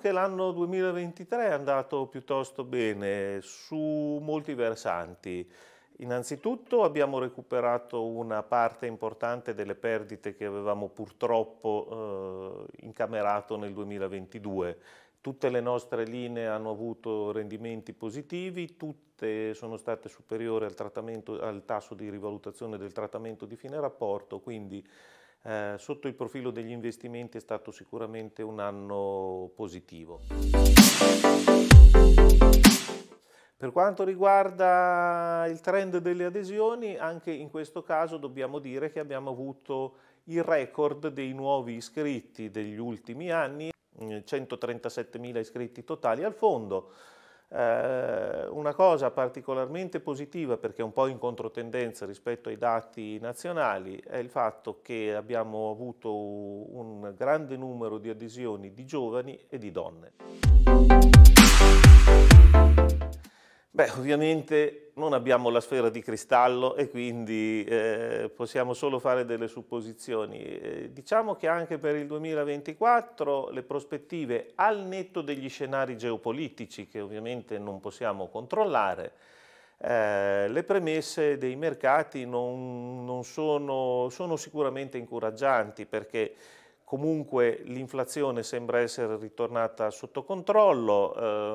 anche l'anno 2023 è andato piuttosto bene su molti versanti. Innanzitutto abbiamo recuperato una parte importante delle perdite che avevamo purtroppo incamerato nel 2022. Tutte le nostre linee hanno avuto rendimenti positivi, tutte sono state superiori al tasso di rivalutazione del trattamento di fine rapporto, quindi sotto il profilo degli investimenti è stato sicuramente un anno positivo. Per quanto riguarda il trend delle adesioni, anche in questo caso dobbiamo dire che abbiamo avuto il record dei nuovi iscritti degli ultimi anni, 137.000 iscritti totali al fondo. Una cosa particolarmente positiva, perché è un po' in controtendenza rispetto ai dati nazionali, è il fatto che abbiamo avuto un grande numero di adesioni di giovani e di donne. Beh, ovviamente non abbiamo la sfera di cristallo e quindi possiamo solo fare delle supposizioni. Diciamo che anche per il 2024 le prospettive, al netto degli scenari geopolitici che ovviamente non possiamo controllare, le premesse dei mercati sono sicuramente incoraggianti, perché comunque l'inflazione sembra essere ritornata sotto controllo,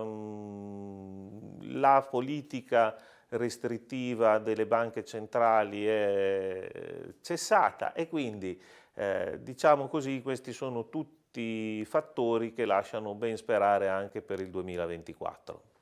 la politica restrittiva delle banche centrali è cessata e quindi diciamo così, questi sono tutti fattori che lasciano ben sperare anche per il 2024.